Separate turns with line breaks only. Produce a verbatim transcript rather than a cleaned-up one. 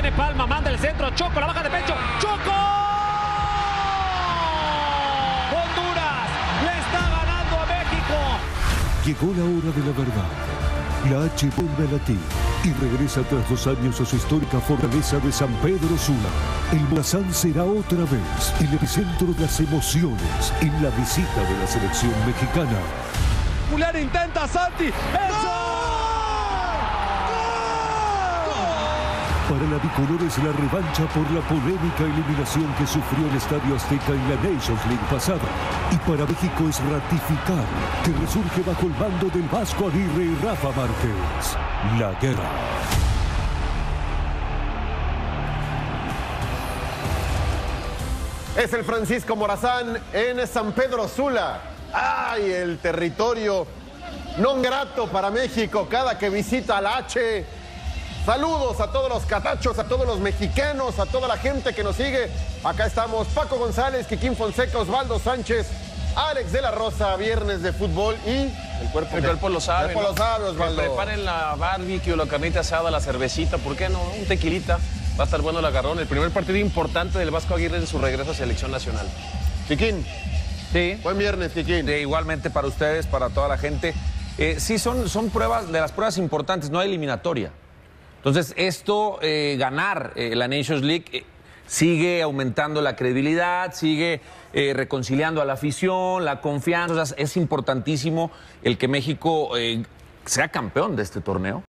Viene Palma, manda el centro, Choco, la baja de pecho, ¡Choco! Honduras le está ganando a México.
Llegó la hora de la verdad. La H vuelve a latir y regresa tras dos años a su histórica fortaleza de San Pedro Sula. El Morazán será otra vez el epicentro de las emociones en la visita de la selección mexicana.
Julián intenta, Santi. ¡Eso!
Para la bicolor es la revancha por la polémica eliminación que sufrió el Estadio Azteca en la Nations League pasada. Y para México es ratificar que resurge bajo el mando del Vasco Aguirre y Rafa Márquez la guerra.
Es el Francisco Morazán en San Pedro Sula. ¡Ay, el territorio non grato para México cada que visita la H! Saludos a todos los catachos, a todos los mexicanos, a toda la gente que nos sigue. Acá estamos Paco González, Kikín Fonseca, Osvaldo Sánchez, Alex de la Rosa, viernes de fútbol y el cuerpo,
el cuerpo lo sabe.
El cuerpo
¿no?
lo sabe, Osvaldo.
Que preparen la barbecue, la carnita asada, la cervecita, ¿por qué no? Un tequilita. Va a estar bueno el agarrón. El primer partido importante del Vasco Aguirre en su regreso a selección nacional.
Kikín.
Sí.
Buen viernes, Kikín.
Sí, igualmente para ustedes, para toda la gente. Eh, sí, son, son pruebas, de las pruebas importantes, no hay eliminatoria. Entonces, esto, eh, ganar eh, la Nations League, eh, sigue aumentando la credibilidad, sigue eh, reconciliando a la afición, la confianza. O sea, es importantísimo el que México eh, sea campeón de este torneo.